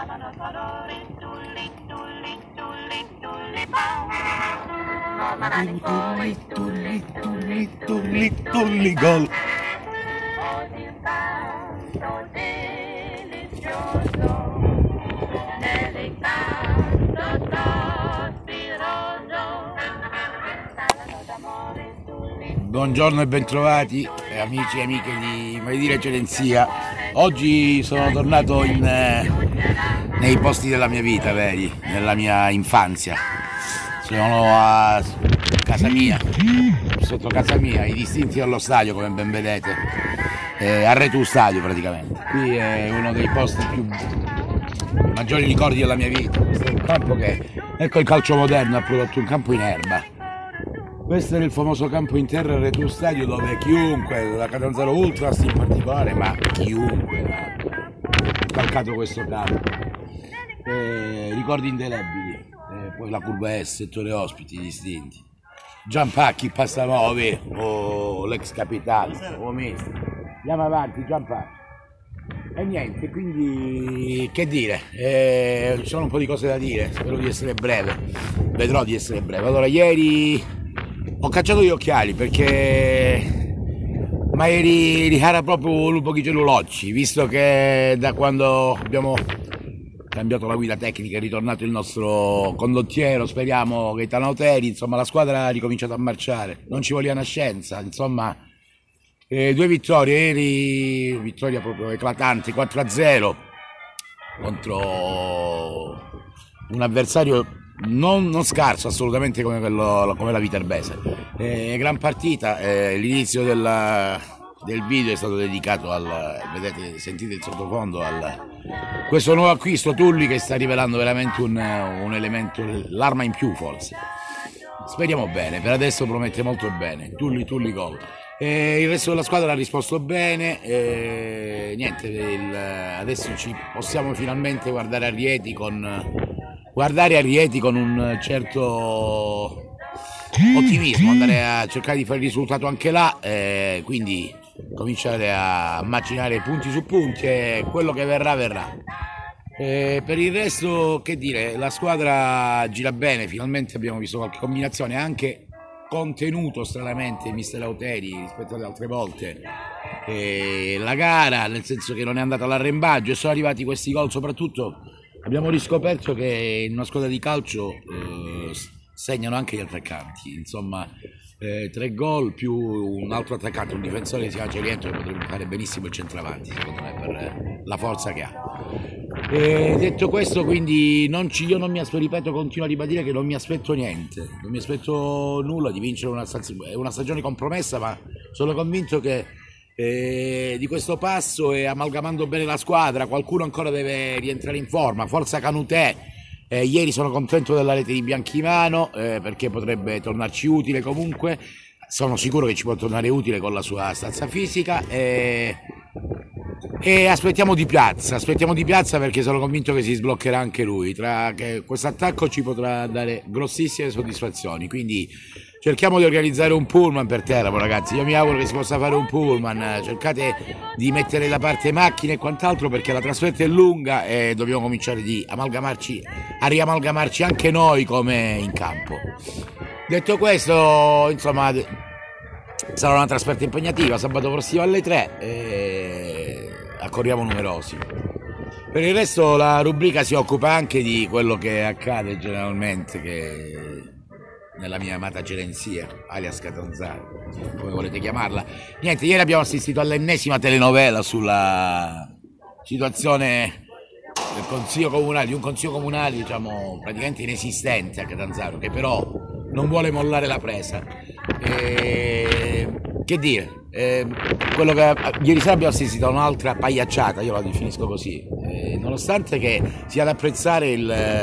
Tulli, tulli, tulli, tulli, tulli, gol. Buongiorno e bentrovati amici e amiche di Maledire Eccellenza. Oggi sono tornato nei posti della mia vita veri, nella mia infanzia. Sono a casa mia, sotto casa mia, i distinti allo stadio come ben vedete, a Retù Stadio praticamente. Qui è uno dei posti più maggiori ricordi della mia vita. Questo è un campo che, ecco, il calcio moderno ha prodotto un campo in erba. Questo era il famoso campo in terra al Retù Stadio dove chiunque, la Catanzaro Ultras in particolare, ma chiunque ha calcato questo campo. Ricordi indelebili. Poi la curva S, settore ospiti distinti. Giampacchi, Passamovi o l'ex capitale, o mister. Andiamo avanti, Giampacchi. E niente, quindi che dire, ci sono un po' di cose da dire, spero di essere breve, vedrò di essere breve. Allora, ieri ho cacciato gli occhiali perché ma ieri era proprio un pochi cellulocci, visto che da quando abbiamo cambiato la guida tecnica è ritornato il nostro condottiero, speriamo Gaetano Auteri, insomma la squadra ha ricominciato a marciare, non ci voleva una scienza, insomma 2 vittorie, ieri vittoria proprio eclatante, 4-0 contro un avversario non scarso assolutamente come la Viterbese. Gran partita, l'inizio del video è stato dedicato vedete, sentite il sottofondo, questo nuovo acquisto Tulli che sta rivelando veramente un elemento, l'arma in più forse. Speriamo bene, per adesso promette molto bene, Tulli gol. Il resto della squadra ha risposto bene, niente, adesso ci possiamo finalmente guardare a Rieti con un certo ottimismo, andare a cercare di fare il risultato anche là, quindi cominciare a macinare punti su punti e quello che verrà verrà. Per il resto che dire, la squadra gira bene, finalmente abbiamo visto qualche combinazione, anche contenuto stranamente mister Auteri rispetto alle altre volte la gara, nel senso che non è andata all'arrembaggio e sono arrivati questi gol. Soprattutto abbiamo riscoperto che in una squadra di calcio segnano anche gli attaccanti, insomma 3 gol più un altro attaccante, un difensore che si chiama Celiento, che potrebbe fare benissimo il centravanti secondo me per la forza che ha. Detto questo, quindi io non mi aspetto, ripeto, continuo a ribadire che non mi aspetto niente, non mi aspetto nulla di vincere una stagione compromessa, ma sono convinto che di questo passo e amalgamando bene la squadra qualcuno ancora deve rientrare in forma. Forza Canutè, ieri sono contento della rete di Bianchimano perché potrebbe tornarci utile, comunque sono sicuro che ci può tornare utile con la sua stazza fisica e aspettiamo Di Piazza perché sono convinto che si sbloccherà anche lui, che questo attacco ci potrà dare grossissime soddisfazioni, quindi cerchiamo di organizzare un pullman per Teramo, ragazzi. Io mi auguro che si possa fare un pullman, cercate di mettere da parte macchine e quant'altro perché la trasferta è lunga e dobbiamo cominciare a riamalgamarci anche noi come in campo. Detto questo, insomma, sarà una trasferta impegnativa, sabato prossimo alle 3 e accorriamo numerosi. Per il resto la rubrica si occupa anche di quello che accade generalmente nella mia amata Eccellenza, alias Catanzaro, come volete chiamarla. Niente, ieri abbiamo assistito all'ennesima telenovela sulla situazione del consiglio comunale, di un consiglio comunale diciamo praticamente inesistente a Catanzaro, che però non vuole mollare la presa. Che dire, quello che ieri sera abbiamo assistito a un'altra pagliacciata, io la definisco così, nonostante che sia da apprezzare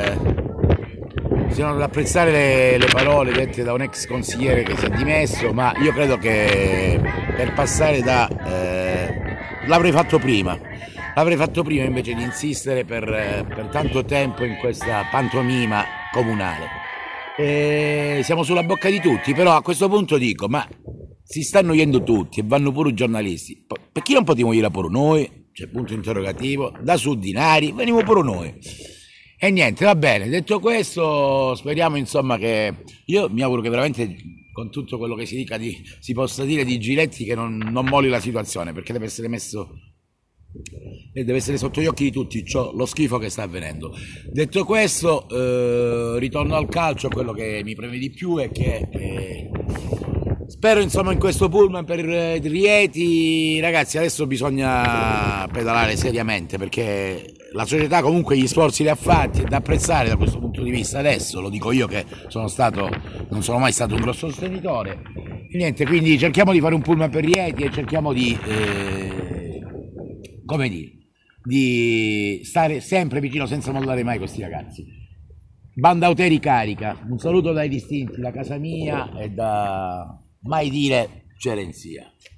le parole dette da un ex consigliere che si è dimesso, ma io credo che per passare l'avrei fatto prima invece di insistere per tanto tempo in questa pantomima comunale. Siamo sulla bocca di tutti, però a questo punto dico, ma si stanno yendo tutti e vanno pure i giornalisti, perché non potremmo dire pure noi? c'è punto interrogativo, da Sudinari, veniamo pure noi. E niente, va bene, detto questo, speriamo insomma che, io mi auguro che veramente con tutto quello che si dica si possa dire di Giletti che non molli la situazione, perché deve essere messo e deve essere sotto gli occhi di tutti lo schifo che sta avvenendo. Detto questo, ritorno al calcio. Quello che mi preme di più è che spero insomma in questo pullman per Rieti, ragazzi, adesso bisogna pedalare seriamente, perché la società comunque gli sforzi li ha fatti, è da apprezzare da questo punto di vista. Adesso lo dico io che non sono mai stato un grosso sostenitore, e niente, quindi cerchiamo di fare un pullman per Rieti e cerchiamo come dire, di stare sempre vicino senza mollare mai questi ragazzi. Banda Auteri carica, un saluto dai distinti da casa mia e da mai dire Cerenzia.